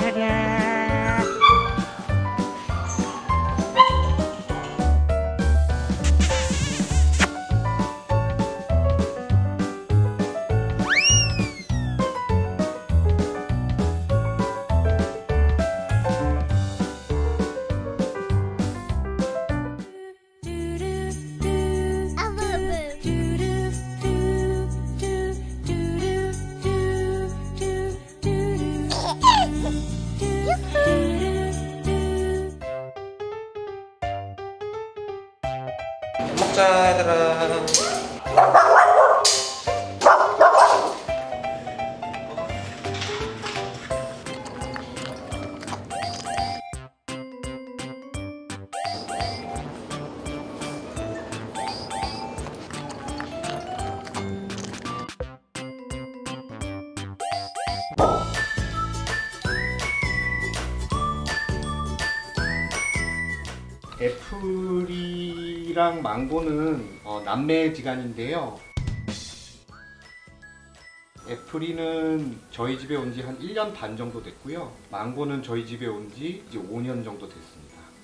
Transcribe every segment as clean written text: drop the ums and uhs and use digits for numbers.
먹자 얘들아. 애플이랑 망고는 남매지간인데요. 애플이는 저희 집에 온 지 한 1년 반 정도 됐고요. 망고는 저희 집에 온 지 이제 5년 정도 됐습니다.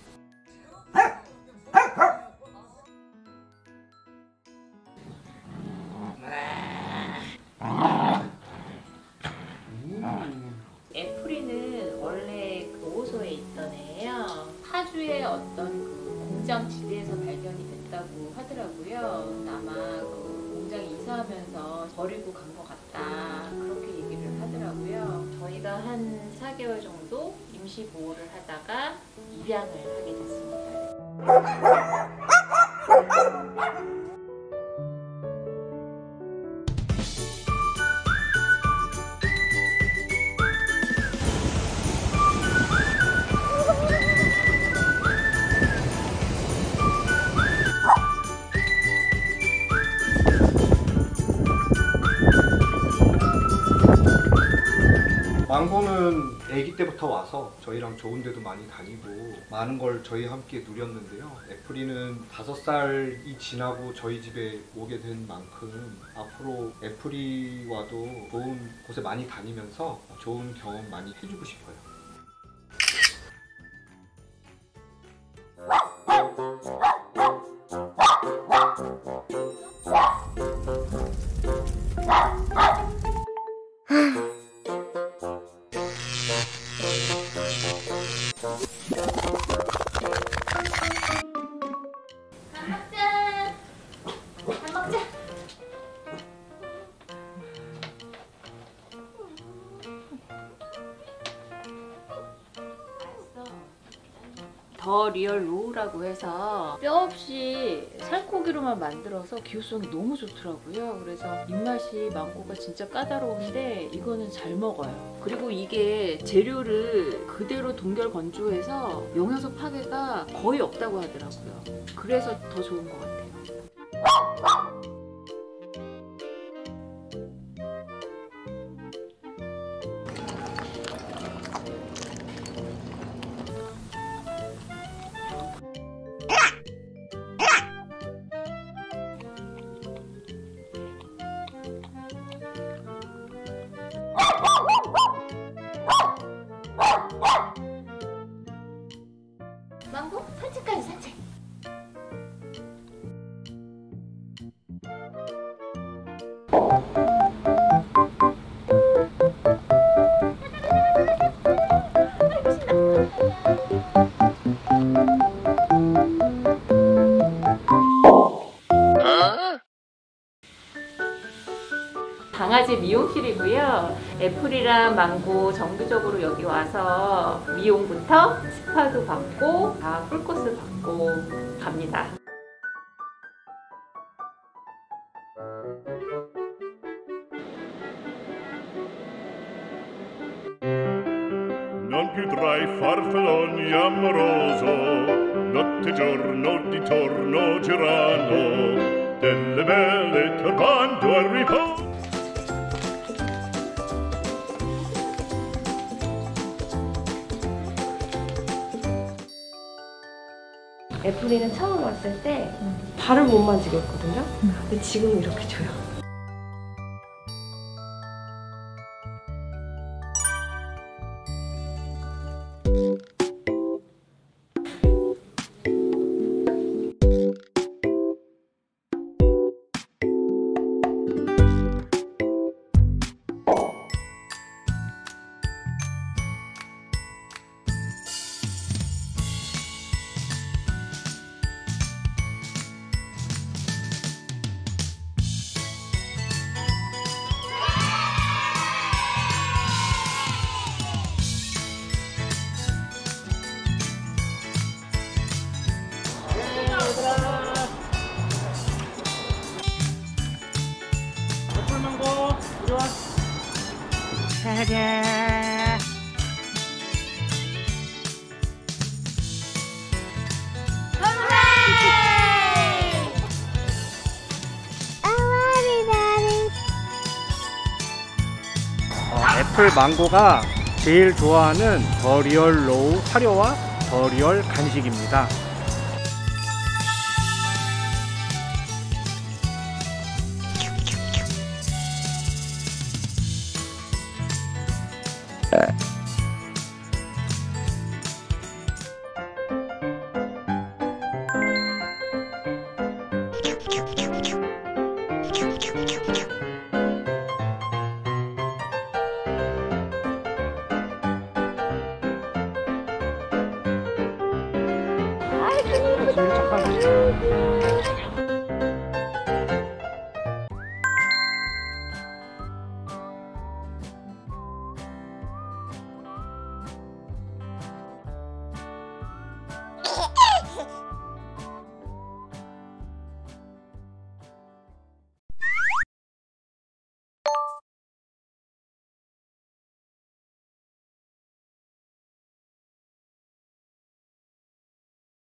애플이는 원래 보호소에 있던 애예요. 파주의 어떤 그 공장 지대에서 발견이 됐다고 하더라고요. 아마 그 공장에 이사하면서 버리고 간 것 같다, 그렇게 얘기를 하더라고요. 저희가 한 4개월 정도 임시 보호를 하다가 입양을 하게 됐습니다. 망고는 아기 때부터 와서 저희랑 좋은 데도 많이 다니고 많은 걸 저희 함께 누렸는데요. 애플이는 5살이 지나고 저희 집에 오게 된 만큼 앞으로 애플이와도 좋은 곳에 많이 다니면서 좋은 경험 많이 해주고 싶어요. 더 리얼 로우라고 해서 뼈 없이 살코기로만 만들어서 기호성이 너무 좋더라고요. 그래서 입맛이 망고가 진짜 까다로운데 이거는 잘 먹어요. 그리고 이게 재료를 그대로 동결 건조해서 영양소 파괴가 거의 없다고 하더라고요. 그래서 더 좋은 것 같아요. 망고 산책까지 산책. 강아지 미용실이고요. 애플이랑 망고 정기적으로 여기 와서 미용부터 스파도 받고 다 풀코스 받고 갑니다. Non più tra i farfalloni amoroso, notte e giorno di torno girano, delle belle turbando al riposo. 애플이는 처음 왔을 때 발을 못 만지게 했거든요. 근데 지금은 이렇게 줘요. 애플 망고가 제일 좋아하는 더 리얼 로우 사료와 더 리얼 간식입니다. 아이고, 예쁘다.